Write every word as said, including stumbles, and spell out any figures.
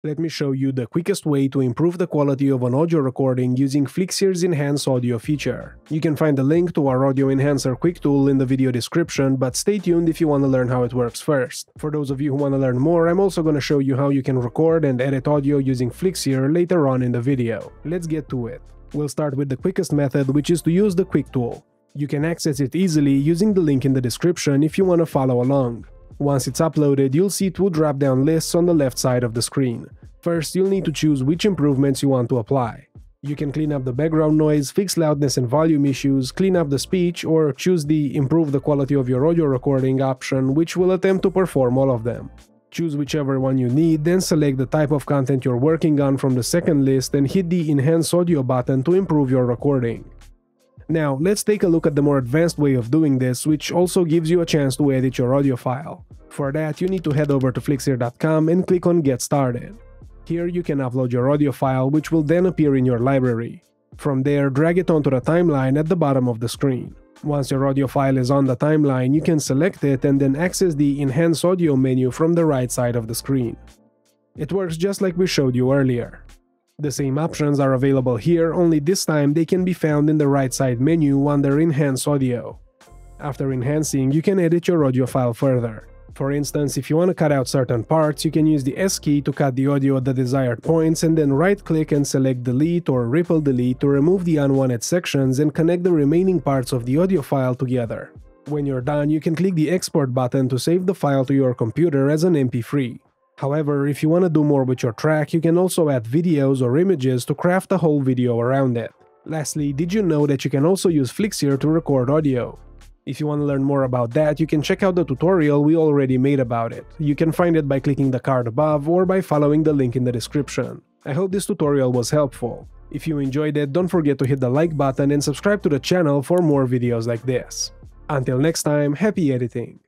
Let me show you the quickest way to improve the quality of an audio recording using Flixier's Enhance Audio feature. You can find the link to our Audio Enhancer quick tool in the video description, but stay tuned if you want to learn how it works first. For those of you who want to learn more, I'm also going to show you how you can record and edit audio using Flixier later on in the video. Let's get to it. We'll start with the quickest method, which is to use the quick tool. You can access it easily using the link in the description if you want to follow along. Once it's uploaded, you'll see two drop-down lists on the left side of the screen. First, you'll need to choose which improvements you want to apply. You can clean up the background noise, fix loudness and volume issues, clean up the speech, or choose the Improve the quality of your audio recording option, which will attempt to perform all of them. Choose whichever one you need, then select the type of content you're working on from the second list and hit the Enhance Audio button to improve your recording. Now, let's take a look at the more advanced way of doing this, which also gives you a chance to edit your audio file. For that, you need to head over to Flixier dot com and click on Get Started. Here you can upload your audio file, which will then appear in your library. From there, drag it onto the timeline at the bottom of the screen. Once your audio file is on the timeline, you can select it and then access the Enhance Audio menu from the right side of the screen. It works just like we showed you earlier. The same options are available here, only this time they can be found in the right side menu under Enhance Audio. After enhancing, you can edit your audio file further. For instance, if you want to cut out certain parts, you can use the S key to cut the audio at the desired points and then right-click and select Delete or Ripple Delete to remove the unwanted sections and connect the remaining parts of the audio file together. When you're done, you can click the Export button to save the file to your computer as an M P three. However, if you want to do more with your track, you can also add videos or images to craft a whole video around it. Lastly, did you know that you can also use Flixier to record audio? If you want to learn more about that, you can check out the tutorial we already made about it. You can find it by clicking the card above or by following the link in the description. I hope this tutorial was helpful. If you enjoyed it, don't forget to hit the like button and subscribe to the channel for more videos like this. Until next time, happy editing!